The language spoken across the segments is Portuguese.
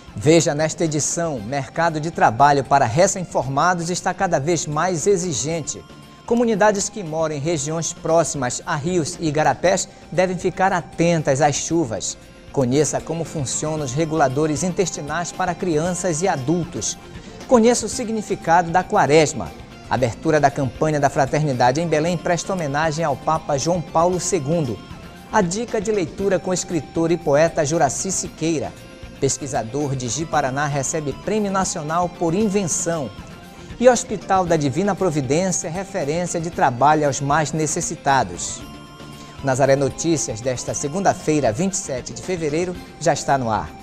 Veja nesta edição, mercado de trabalho para recém-formados está cada vez mais exigente. Comunidades que moram em regiões próximas a rios e igarapés devem ficar atentas às chuvas. Conheça como funcionam os reguladores intestinais para crianças e adultos. Conheça o significado da Quaresma. A abertura da campanha da Fraternidade em Belém presta homenagem ao Papa João Paulo II. A dica de leitura com o escritor e poeta Juraci Siqueira. Pesquisador de Ji-Paraná recebe Prêmio Nacional por Invenção. E Hospital da Divina Providência, referência de trabalho aos mais necessitados. Nazaré Notícias desta segunda-feira, 27 de fevereiro, já está no ar.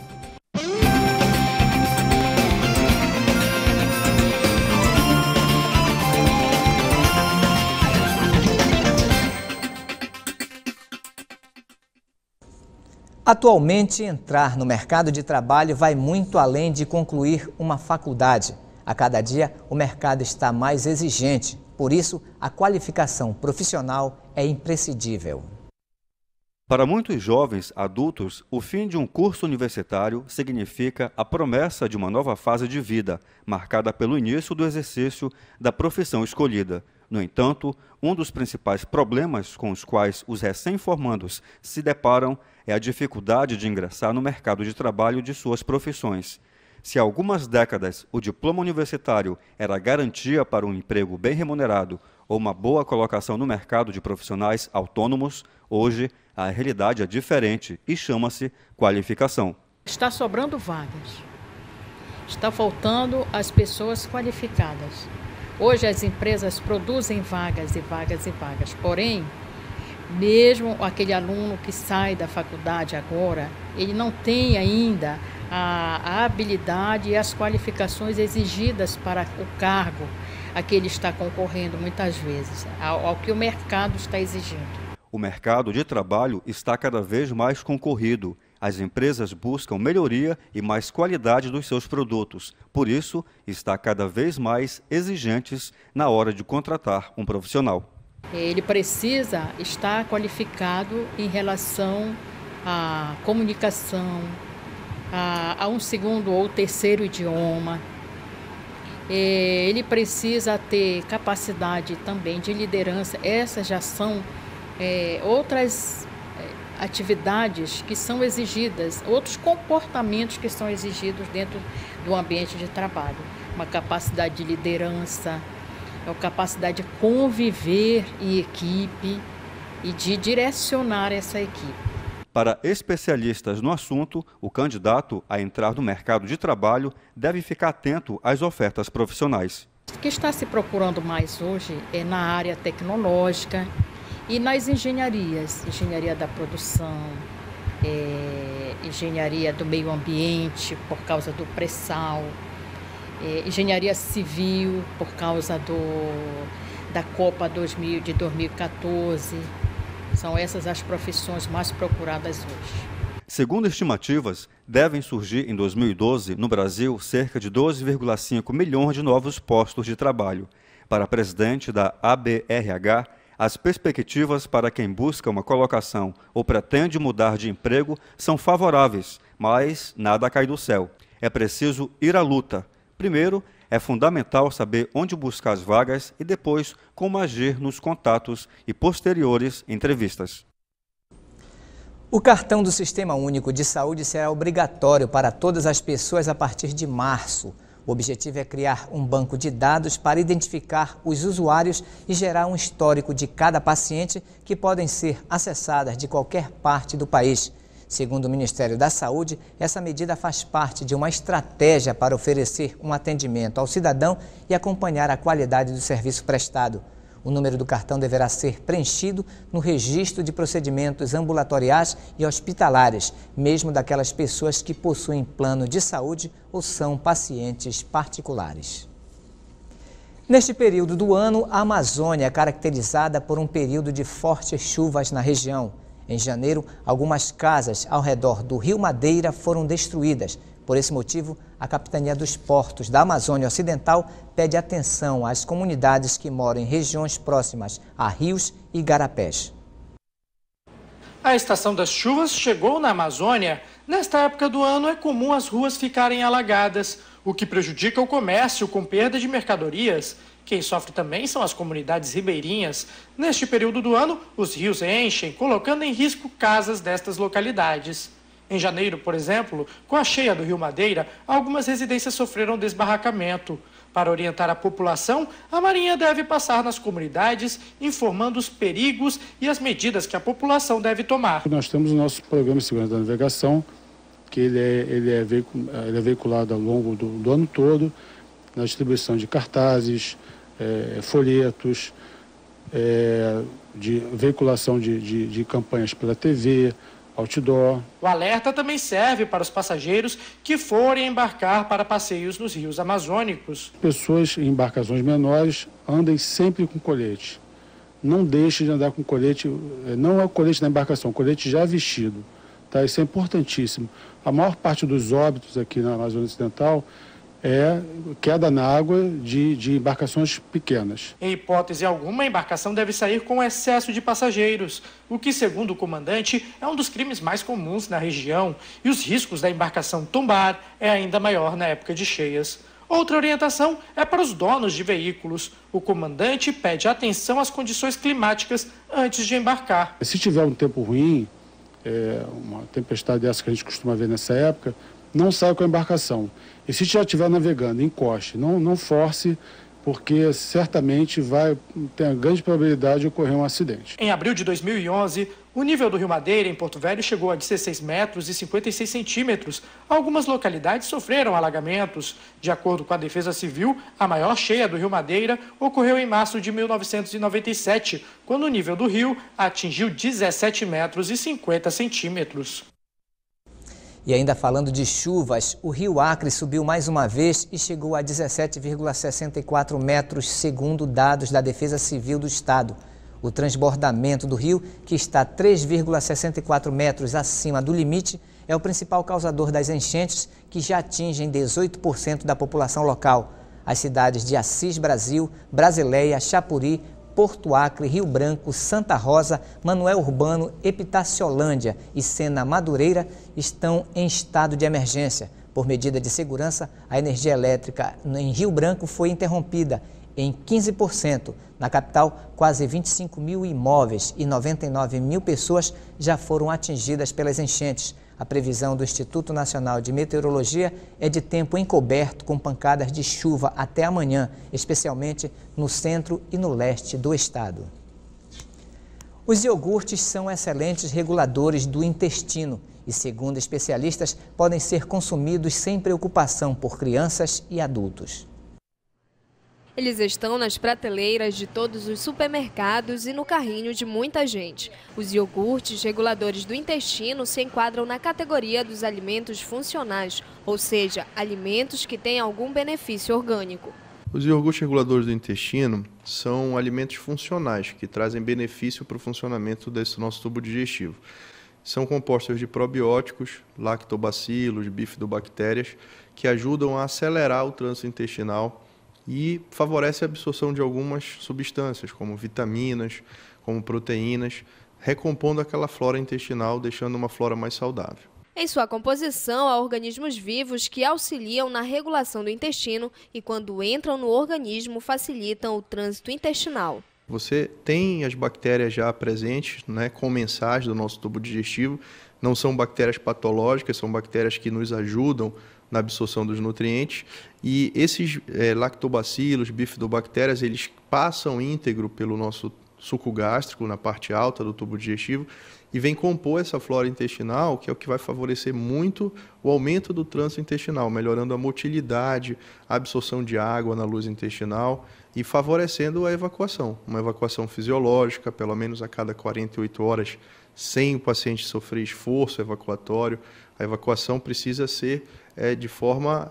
Atualmente, entrar no mercado de trabalho vai muito além de concluir uma faculdade. A cada dia, o mercado está mais exigente. Por isso, a qualificação profissional é imprescindível. Para muitos jovens adultos, o fim de um curso universitário significa a promessa de uma nova fase de vida, marcada pelo início do exercício da profissão escolhida. No entanto, um dos principais problemas com os quais os recém-formandos se deparam é a dificuldade de ingressar no mercado de trabalho de suas profissões. Se há algumas décadas o diploma universitário era garantia para um emprego bem remunerado ou uma boa colocação no mercado de profissionais autônomos, hoje a realidade é diferente e chama-se qualificação. Está sobrando vagas, está faltando as pessoas qualificadas. Hoje as empresas produzem vagas e vagas e vagas, porém, mesmo aquele aluno que sai da faculdade agora, ele não tem ainda a habilidade e as qualificações exigidas para o cargo a que ele está concorrendo muitas vezes, ao que o mercado está exigindo. O mercado de trabalho está cada vez mais concorrido. As empresas buscam melhoria e mais qualidade dos seus produtos. Por isso, está cada vez mais exigentes na hora de contratar um profissional. Ele precisa estar qualificado em relação à comunicação, a um segundo ou terceiro idioma. Ele precisa ter capacidade também de liderança. Essas já são outras atividades que são exigidas, outros comportamentos que são exigidos dentro do ambiente de trabalho. Uma capacidade de liderança, uma capacidade de conviver em equipe e de direcionar essa equipe. Para especialistas no assunto, o candidato a entrar no mercado de trabalho deve ficar atento às ofertas profissionais. O que está se procurando mais hoje é na área tecnológica e nas engenharias, engenharia da produção, engenharia do meio ambiente por causa do pré-sal, engenharia civil por causa da Copa de 2014. São essas as profissões mais procuradas hoje. Segundo estimativas, devem surgir em 2012, no Brasil, cerca de 12,5 milhões de novos postos de trabalho. Para a presidente da ABRH, as perspectivas para quem busca uma colocação ou pretende mudar de emprego são favoráveis, mas nada cai do céu. É preciso ir à luta. Primeiro, é fundamental saber onde buscar as vagas e depois como agir nos contatos e posteriores entrevistas. O cartão do Sistema Único de Saúde será obrigatório para todas as pessoas a partir de março. O objetivo é criar um banco de dados para identificar os usuários e gerar um histórico de cada paciente que podem ser acessadas de qualquer parte do país. Segundo o Ministério da Saúde, essa medida faz parte de uma estratégia para oferecer um atendimento ao cidadão e acompanhar a qualidade do serviço prestado. O número do cartão deverá ser preenchido no registro de procedimentos ambulatoriais e hospitalares, mesmo daquelas pessoas que possuem plano de saúde ou são pacientes particulares. Neste período do ano, a Amazônia é caracterizada por um período de fortes chuvas na região. Em janeiro, algumas casas ao redor do Rio Madeira foram destruídas. Por esse motivo, a Capitania dos Portos da Amazônia Ocidental pede atenção às comunidades que moram em regiões próximas a rios e igarapés. A estação das chuvas chegou na Amazônia. Nesta época do ano é comum as ruas ficarem alagadas, o que prejudica o comércio com perda de mercadorias. Quem sofre também são as comunidades ribeirinhas. Neste período do ano, os rios enchem, colocando em risco casas destas localidades. Em janeiro, por exemplo, com a cheia do Rio Madeira, algumas residências sofreram desbarracamento. Para orientar a população, a Marinha deve passar nas comunidades, informando os perigos e as medidas que a população deve tomar. Nós temos o nosso programa de segurança da navegação, que ele é veiculado ao longo do ano todo, na distribuição de cartazes, folhetos, de veiculação de campanhas pela TV, outdoor. O alerta também serve para os passageiros que forem embarcar para passeios nos rios amazônicos. Pessoas em embarcações menores andem sempre com colete. Não deixe de andar com colete, não é o colete da embarcação, o colete já vestido. Tá? Isso é importantíssimo. A maior parte dos óbitos aqui na Amazônia Ocidental é queda na água de embarcações pequenas. Em hipótese alguma, a embarcação deve sair com excesso de passageiros, o que, segundo o comandante, é um dos crimes mais comuns na região, e os riscos da embarcação tombar é ainda maior na época de cheias. Outra orientação é para os donos de veículos. O comandante pede atenção às condições climáticas antes de embarcar. Se tiver um tempo ruim, uma tempestade dessa que a gente costuma ver nessa época, não saia com a embarcação. E se já estiver navegando, encoste, não force, porque certamente tem a grande probabilidade de ocorrer um acidente. Em abril de 2011, o nível do Rio Madeira, em Porto Velho, chegou a 16 metros e 56 centímetros. Algumas localidades sofreram alagamentos. De acordo com a Defesa Civil, a maior cheia do Rio Madeira ocorreu em março de 1997, quando o nível do rio atingiu 17 metros e 50 centímetros. E ainda falando de chuvas, o rio Acre subiu mais uma vez e chegou a 17,64 metros, segundo dados da Defesa Civil do Estado. O transbordamento do rio, que está 3,64 metros acima do limite, é o principal causador das enchentes, que já atingem 18% da população local. As cidades de Assis Brasil, Brasileia, Chapuri, Porto Acre, Rio Branco, Santa Rosa, Manoel Urbano, Epitaciolândia e Sena Madureira estão em estado de emergência. Por medida de segurança, a energia elétrica em Rio Branco foi interrompida em 15%. Na capital, quase 25 mil imóveis e 99 mil pessoas já foram atingidas pelas enchentes. A previsão do Instituto Nacional de Meteorologia é de tempo encoberto com pancadas de chuva até amanhã, especialmente no centro e no leste do estado. Os iogurtes são excelentes reguladores do intestino e, segundo especialistas, podem ser consumidos sem preocupação por crianças e adultos. Eles estão nas prateleiras de todos os supermercados e no carrinho de muita gente. Os iogurtes reguladores do intestino se enquadram na categoria dos alimentos funcionais, ou seja, alimentos que têm algum benefício orgânico. Os iogurtes reguladores do intestino são alimentos funcionais, que trazem benefício para o funcionamento desse nosso tubo digestivo. São compostos de probióticos, lactobacilos, bifidobactérias, que ajudam a acelerar o trânsito intestinal e favorece a absorção de algumas substâncias, como vitaminas, como proteínas, recompondo aquela flora intestinal, deixando uma flora mais saudável. Em sua composição, há organismos vivos que auxiliam na regulação do intestino e, quando entram no organismo, facilitam o trânsito intestinal. Você tem as bactérias já presentes, comensais do nosso tubo digestivo. Não são bactérias patológicas, são bactérias que nos ajudam na absorção dos nutrientes. E esses lactobacilos, bifidobactérias, eles passam íntegro pelo nosso suco gástrico, na parte alta do tubo digestivo, e vem compor essa flora intestinal, que é o que vai favorecer muito o aumento do trânsito intestinal, melhorando a motilidade, a absorção de água na luz intestinal e favorecendo a evacuação. Uma evacuação fisiológica, pelo menos a cada 48 horas, sem o paciente sofrer esforço evacuatório. A evacuação precisa ser de forma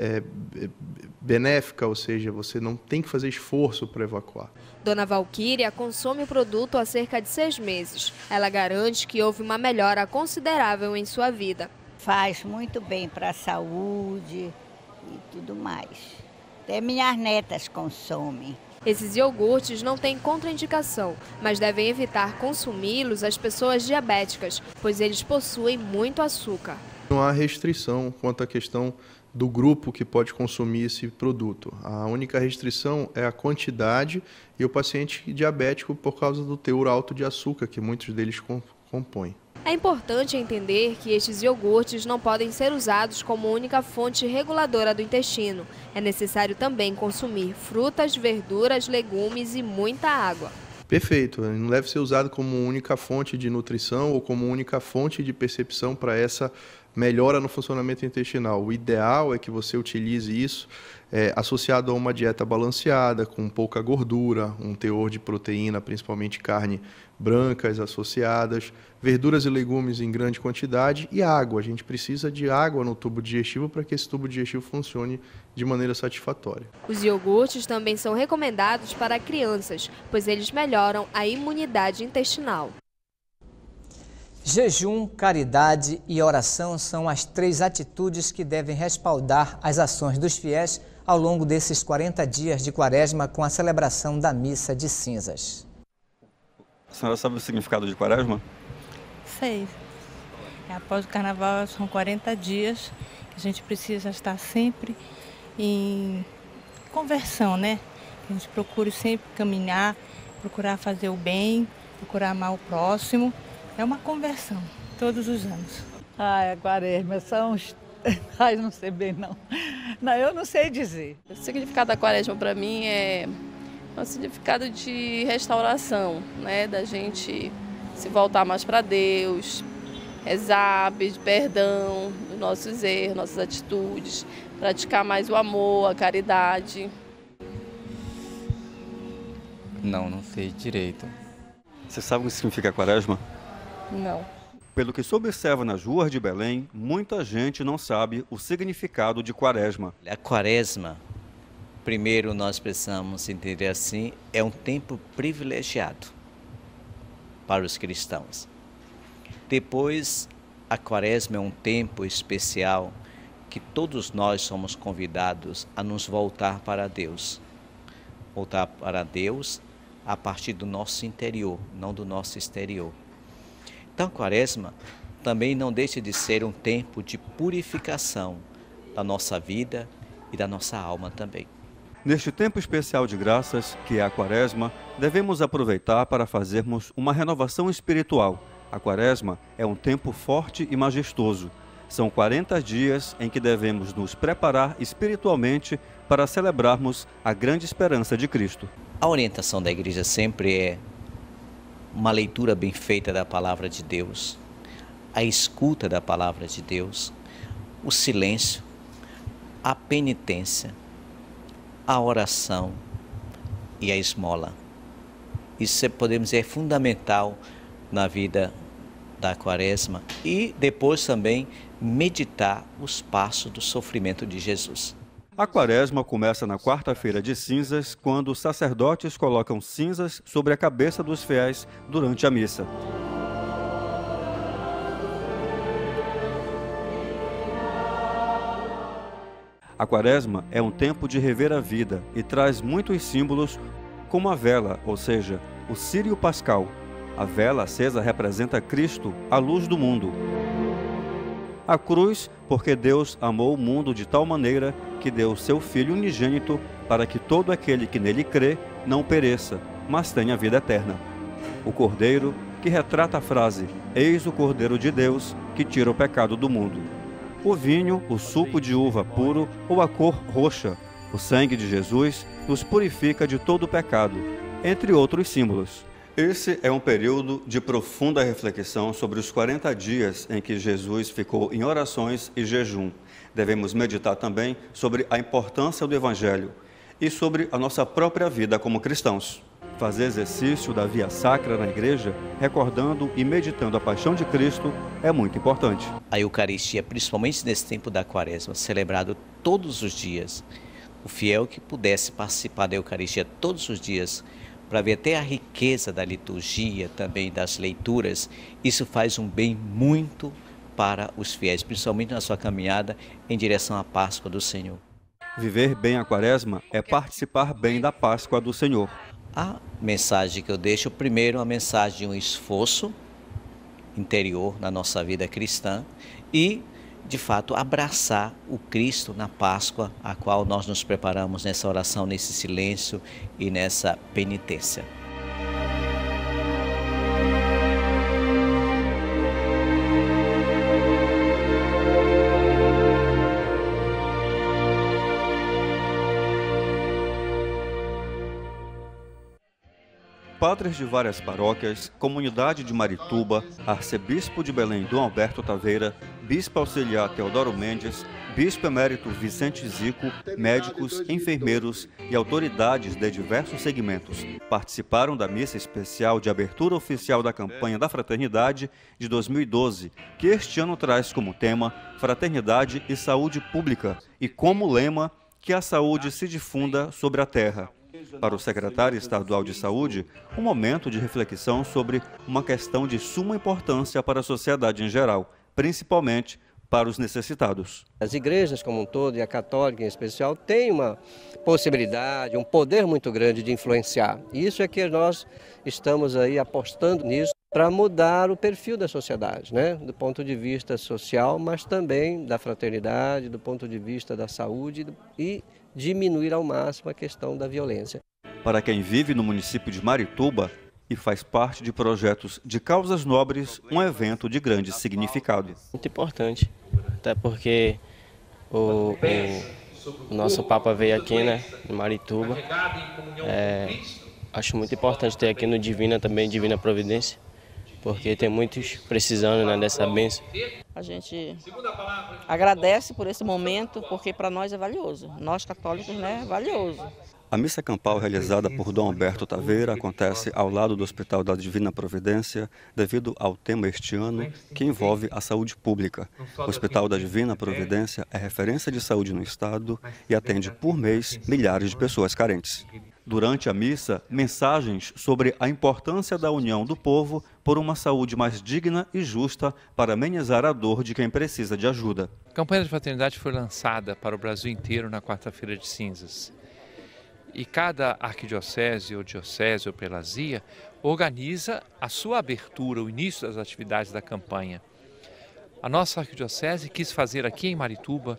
benéfica, ou seja, você não tem que fazer esforço para evacuar. Dona Valquíria consome o produto há cerca de 6 meses. Ela garante que houve uma melhora considerável em sua vida. Faz muito bem para a saúde e tudo mais. Até minhas netas consomem. Esses iogurtes não têm contraindicação, mas devem evitar consumi-los as pessoas diabéticas, pois eles possuem muito açúcar. Não há restrição quanto à questão do grupo que pode consumir esse produto. A única restrição é a quantidade e o paciente diabético por causa do teor alto de açúcar que muitos deles compõem. É importante entender que estes iogurtes não podem ser usados como única fonte reguladora do intestino. É necessário também consumir frutas, verduras, legumes e muita água. Perfeito, não deve ser usado como única fonte de nutrição ou como única fonte de percepção para essa melhora no funcionamento intestinal. O ideal é que você utilize isso associado a uma dieta balanceada, com pouca gordura, um teor de proteína, principalmente carne brancas associadas, verduras e legumes em grande quantidade e água. A gente precisa de água no tubo digestivo para que esse tubo digestivo funcione de maneira satisfatória. Os iogurtes também são recomendados para crianças, pois eles melhoram a imunidade intestinal. Jejum, caridade e oração são as 3 atitudes que devem respaldar as ações dos fiéis ao longo desses 40 dias de Quaresma com a celebração da Missa de Cinzas. A senhora sabe o significado de Quaresma? Sei. Após o Carnaval são 40 dias que a gente precisa estar sempre em conversão, né? Que a gente procure sempre caminhar, procurar fazer o bem, procurar amar o próximo. É uma conversão, todos os anos. A Quaresma são... Ai, não sei bem, não. Não, eu não sei dizer. O significado da Quaresma para mim é um significado de restauração, né? Da gente se voltar mais para Deus, rezar, pedir perdão dos nossos erros, nossas atitudes, praticar mais o amor, a caridade. Não sei direito. Você sabe o que significa Quaresma? Não. Pelo que se observa nas ruas de Belém, muita gente não sabe o significado de Quaresma. A Quaresma, primeiro nós precisamos entender assim, é um tempo privilegiado para os cristãos. Depois, a Quaresma é um tempo especial que todos nós somos convidados a nos voltar para Deus. Voltar para Deus a partir do nosso interior, não do nosso exterior. Então, a Quaresma também não deixa de ser um tempo de purificação da nossa vida e da nossa alma também. Neste tempo especial de graças, que é a Quaresma, devemos aproveitar para fazermos uma renovação espiritual. A Quaresma é um tempo forte e majestoso. São 40 dias em que devemos nos preparar espiritualmente para celebrarmos a grande esperança de Cristo. A orientação da Igreja sempre é uma leitura bem feita da Palavra de Deus, a escuta da Palavra de Deus, o silêncio, a penitência, a oração e a esmola. Isso, podemos dizer, é fundamental na vida da Quaresma e depois também meditar os passos do sofrimento de Jesus. A Quaresma começa na quarta-feira de cinzas, quando os sacerdotes colocam cinzas sobre a cabeça dos fiéis durante a missa. A Quaresma é um tempo de rever a vida e traz muitos símbolos, como a vela, ou seja, o círio pascal. A vela acesa representa Cristo, a luz do mundo. A cruz, porque Deus amou o mundo de tal maneira que deu seu Filho unigênito para que todo aquele que nele crê não pereça, mas tenha vida eterna. O Cordeiro, que retrata a frase, eis o Cordeiro de Deus que tira o pecado do mundo. O vinho, o suco de uva puro ou a cor roxa, o sangue de Jesus nos purifica de todo o pecado, entre outros símbolos. Esse é um período de profunda reflexão sobre os 40 dias em que Jesus ficou em orações e jejum. Devemos meditar também sobre a importância do Evangelho e sobre a nossa própria vida como cristãos. Fazer exercício da via sacra na igreja, recordando e meditando a paixão de Cristo, é muito importante. A Eucaristia, principalmente nesse tempo da Quaresma, celebrado todos os dias. O fiel que pudesse participar da Eucaristia todos os dias, para ver até a riqueza da liturgia, também das leituras, isso faz um bem muito para os fiéis, principalmente na sua caminhada em direção à Páscoa do Senhor. Viver bem a Quaresma é participar bem da Páscoa do Senhor. A mensagem que eu deixo, primeiro, a mensagem de um esforço interior na nossa vida cristã e de fato, abraçar o Cristo na Páscoa, a qual nós nos preparamos nessa oração, nesse silêncio e nessa penitência. Padres de várias paróquias, comunidade de Marituba, arcebispo de Belém Dom Alberto Taveira, bispo auxiliar Teodoro Mendes, bispo emérito Vicente Zico, médicos, enfermeiros e autoridades de diversos segmentos participaram da missa especial de abertura oficial da campanha da Fraternidade de 2012, que este ano traz como tema Fraternidade e Saúde Pública e como lema que a saúde se difunda sobre a terra. Para o secretário estadual de Saúde, um momento de reflexão sobre uma questão de suma importância para a sociedade em geral, principalmente para os necessitados. As igrejas como um todo, e a católica em especial, têm uma possibilidade, um poder muito grande de influenciar. E isso é que nós estamos aí apostando nisso para mudar o perfil da sociedade, né? Do ponto de vista social, mas também da fraternidade, do ponto de vista da saúde e diminuir ao máximo a questão da violência. Para quem vive no município de Marituba e faz parte de projetos de causas nobres, um evento de grande significado. Muito importante, até porque o nosso Papa veio aqui, né, em Marituba. Acho muito importante ter aqui no Divina também, Divina Providência, porque tem muitos precisando, né, dessa bênção. A gente agradece por esse momento, porque para nós é valioso. Nós católicos, né, é valioso. A missa campal realizada por Dom Alberto Taveira acontece ao lado do Hospital da Divina Providência devido ao tema este ano que envolve a saúde pública. O Hospital da Divina Providência é referência de saúde no estado e atende por mês milhares de pessoas carentes. Durante a missa, mensagens sobre a importância da união do povo por uma saúde mais digna e justa para amenizar a dor de quem precisa de ajuda. A campanha de fraternidade foi lançada para o Brasil inteiro na quarta-feira de cinzas. E cada arquidiocese ou diocese ou prelazia organiza a sua abertura, o início das atividades da campanha. A nossa arquidiocese quis fazer aqui em Marituba,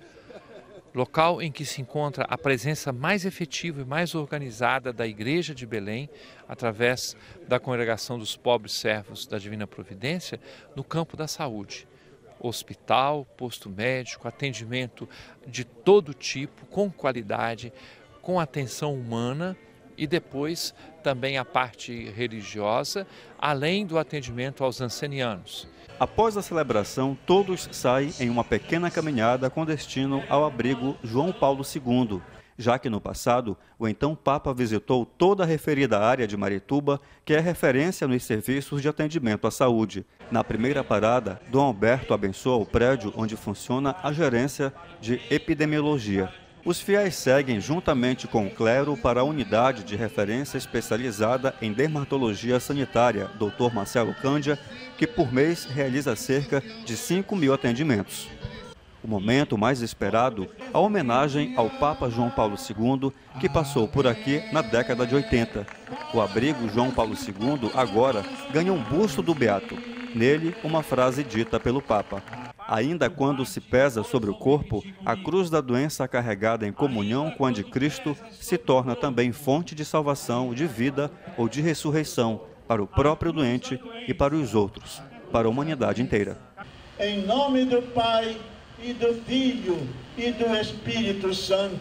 local em que se encontra a presença mais efetiva e mais organizada da Igreja de Belém, através da Congregação dos Pobres Servos da Divina Providência, no campo da saúde. Hospital, posto médico, atendimento de todo tipo, com qualidade, com atenção humana e depois também a parte religiosa, além do atendimento aos ancenianos. Após a celebração, todos saem em uma pequena caminhada com destino ao abrigo João Paulo II, já que no passado o então Papa visitou toda a referida área de Marituba, que é referência nos serviços de atendimento à saúde. Na primeira parada, Dom Alberto abençoa o prédio onde funciona a gerência de epidemiologia. Os fiéis seguem juntamente com o clero para a unidade de referência especializada em dermatologia sanitária, Dr. Marcelo Cândia, que por mês realiza cerca de 5.000 atendimentos. O momento mais esperado, a homenagem ao Papa João Paulo II, que passou por aqui na década de 80. O abrigo João Paulo II agora ganha um busto do Beato. Nele, uma frase dita pelo Papa. Ainda quando se pesa sobre o corpo, a cruz da doença carregada em comunhão com a de Cristo se torna também fonte de salvação, de vida ou de ressurreição para o próprio doente e para os outros, para a humanidade inteira. Em nome do Pai e do Filho e do Espírito Santo.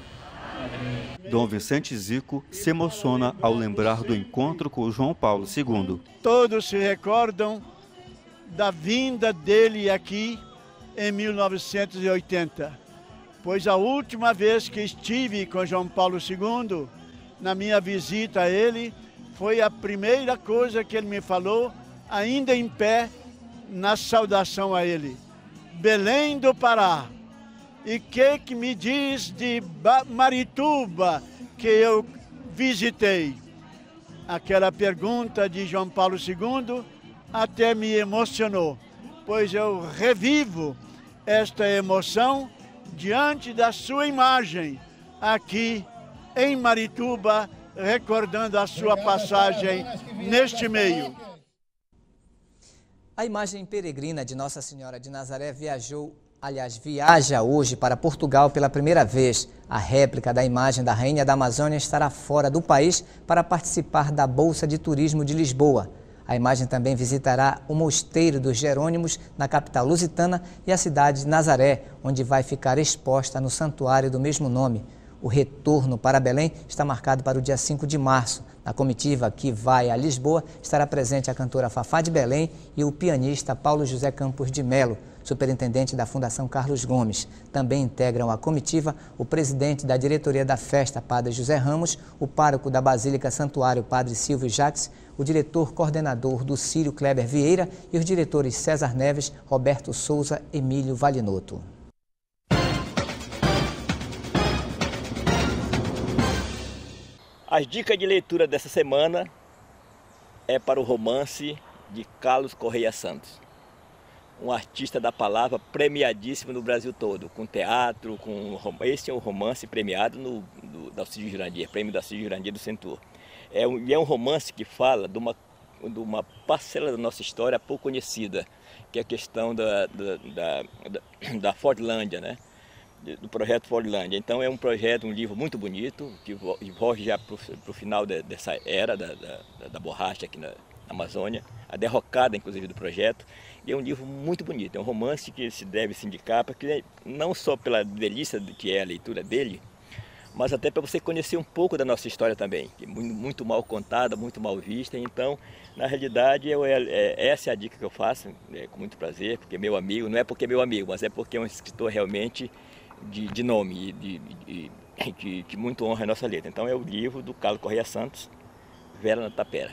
Dom Vicente Zico se emociona ao lembrar do encontro com João Paulo II. Todos se recordam da vinda dele aqui em 1980, pois a última vez que estive com João Paulo II, na minha visita a ele, foi a primeira coisa que ele me falou, ainda em pé, na saudação a ele. Belém do Pará, e que me diz de Marituba que eu visitei? Aquela pergunta de João Paulo II até me emocionou, pois eu revivo esta emoção diante da sua imagem aqui em Marituba, recordando a sua passagem neste meio. A imagem peregrina de Nossa Senhora de Nazaré viajou Aliás, viaja hoje para Portugal pela primeira vez. A réplica da imagem da Rainha da Amazônia estará fora do país para participar da Bolsa de Turismo de Lisboa. A imagem também visitará o Mosteiro dos Jerônimos, na capital lusitana, e a cidade de Nazaré, onde vai ficar exposta no santuário do mesmo nome. O retorno para Belém está marcado para o dia 5 de março. Na comitiva que vai a Lisboa, estará presente a cantora Fafá de Belém e o pianista Paulo José Campos de Melo, superintendente da Fundação Carlos Gomes. Também integram a comitiva o presidente da diretoria da festa, Padre José Ramos, o pároco da Basílica Santuário, Padre Silvio Jacques, o diretor coordenador do Círio Kleber Vieira e os diretores César Neves, Roberto Souza, Emílio Valinotto. As dicas de leitura dessa semana é para o romance de Carlos Correia Santos, um artista da palavra premiadíssimo no Brasil todo, com teatro, esse é um romance premiado da Alcides Jurandir, prêmio da Alcides Jurandir do Centur. É um romance que fala de uma parcela da nossa história pouco conhecida, que é a questão da Fordlândia, né? Do projeto Fordlândia. Então é um livro muito bonito, que envolve já para o final dessa era da borracha aqui na Amazônia, a derrocada inclusive do projeto, e é um livro muito bonito, é um romance que se deve se indicar, porque não só pela delícia que é a leitura dele, mas até para você conhecer um pouco da nossa história também, que é muito mal contada, muito mal vista. Então, na realidade, essa é a dica que eu faço, com muito prazer, porque meu amigo, não é porque é meu amigo, mas é porque é um escritor realmente de nome, que muito honra a nossa letra. Então é o livro do Carlos Correia Santos, Vera na Tapera.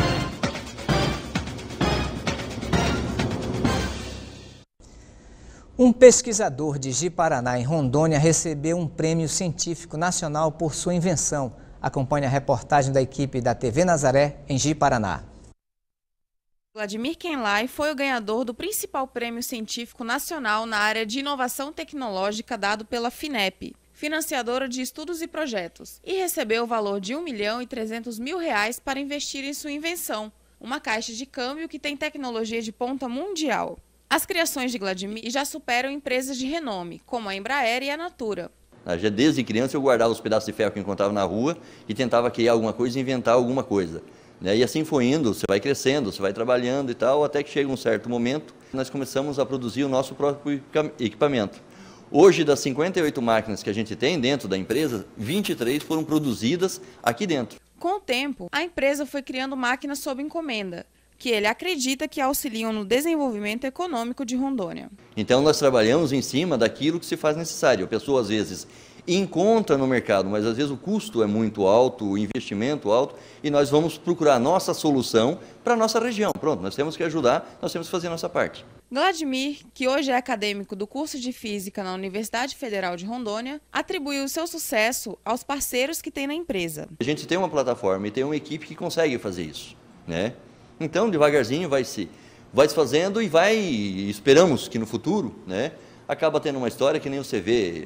Um pesquisador de Ji-Paraná, em Rondônia, recebeu um prêmio científico nacional por sua invenção. Acompanhe a reportagem da equipe da TV Nazaré, em Ji-Paraná. Vladimir Kenlay foi o ganhador do principal prêmio científico nacional na área de inovação tecnológica dado pela FINEP, financiadora de estudos e projetos, e recebeu o valor de R$ 1.300.000 para investir em sua invenção, uma caixa de câmbio que tem tecnologia de ponta mundial. As criações de Vladimir já superam empresas de renome, como a Embraer e a Natura. Já desde criança eu guardava os pedaços de ferro que encontrava na rua e tentava criar alguma coisa e inventar alguma coisa. E assim foi indo, você vai crescendo, você vai trabalhando e tal, até que chega um certo momento, nós começamos a produzir o nosso próprio equipamento. Hoje, das 58 máquinas que a gente tem dentro da empresa, 23 foram produzidas aqui dentro. Com o tempo, a empresa foi criando máquinas sob encomenda, que ele acredita que auxiliam no desenvolvimento econômico de Rondônia. Então nós trabalhamos em cima daquilo que se faz necessário. A pessoa às vezes encontra no mercado, mas às vezes o custo é muito alto, o investimento alto, e nós vamos procurar a nossa solução para a nossa região. Pronto, nós temos que ajudar, nós temos que fazer a nossa parte. Vladimir, que hoje é acadêmico do curso de Física na Universidade Federal de Rondônia, atribuiu seu sucesso aos parceiros que tem na empresa. A gente tem uma plataforma e tem uma equipe que consegue fazer isso, né? Então, devagarzinho vai se fazendo e esperamos que no futuro, né, acaba tendo uma história que nem você vê.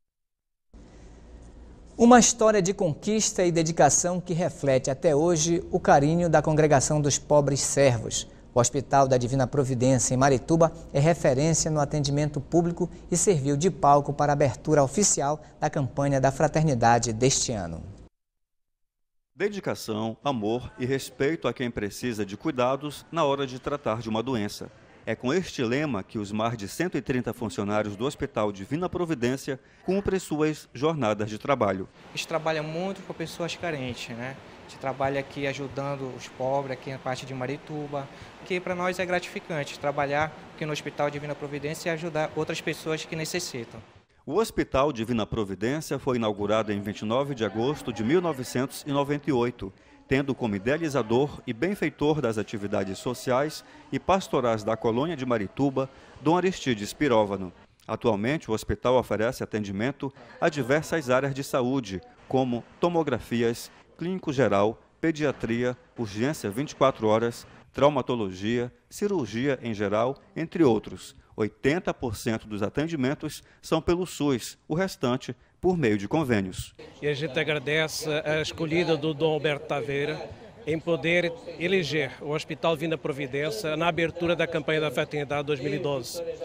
Uma história de conquista e dedicação que reflete até hoje o carinho da Congregação dos Pobres Servos. O Hospital da Divina Providência, em Marituba, é referência no atendimento público e serviu de palco para a abertura oficial da campanha da fraternidade deste ano. Dedicação, amor e respeito a quem precisa de cuidados na hora de tratar de uma doença. É com este lema que os mais de 130 funcionários do Hospital Divina Providência cumprem suas jornadas de trabalho. A gente trabalha muito com pessoas carentes, né? A gente trabalha aqui ajudando os pobres, aqui na parte de Marituba, que para nós é gratificante trabalhar aqui no Hospital Divina Providência e ajudar outras pessoas que necessitam. O Hospital Divina Providência foi inaugurado em 29 de agosto de 1998, tendo como idealizador e benfeitor das atividades sociais e pastorais da colônia de Marituba, Dom Aristides Piróvano. Atualmente, o hospital oferece atendimento a diversas áreas de saúde, como tomografias, clínico geral, pediatria, urgência 24 horas, traumatologia, cirurgia em geral, entre outros. 80% dos atendimentos são pelo SUS, o restante por meio de convênios. E a gente agradece a escolhida do Dom Alberto Taveira em poder eleger o Hospital Divina Providência na abertura da campanha da Fraternidade 2012.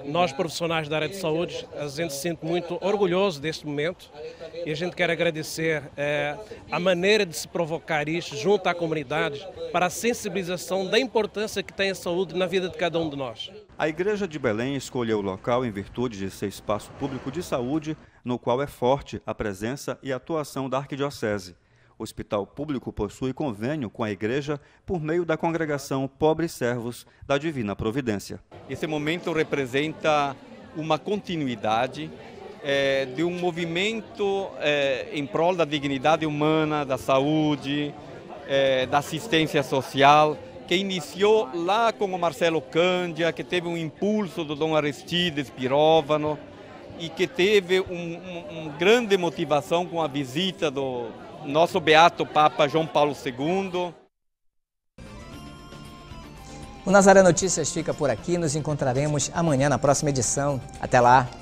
nós profissionais da área de saúde, a gente se sente muito orgulhoso deste momento e a gente quer agradecer a maneira de se provocar isto junto à comunidade para a sensibilização da importância que tem a saúde na vida de cada um de nós. A Igreja de Belém escolheu o local em virtude de ser espaço público de saúde, no qual é forte a presença e atuação da Arquidiocese. O hospital público possui convênio com a igreja por meio da congregação Pobres Servos da Divina Providência. Esse momento representa uma continuidade de um movimento em prol da dignidade humana, da saúde, da assistência social, que iniciou lá com o Marcelo Cândia, que teve um impulso do Dom Aristides Piróvano e que teve uma grande motivação com a visita do nosso beato Papa João Paulo II. O Nazaré Notícias fica por aqui. Nos encontraremos amanhã na próxima edição. Até lá!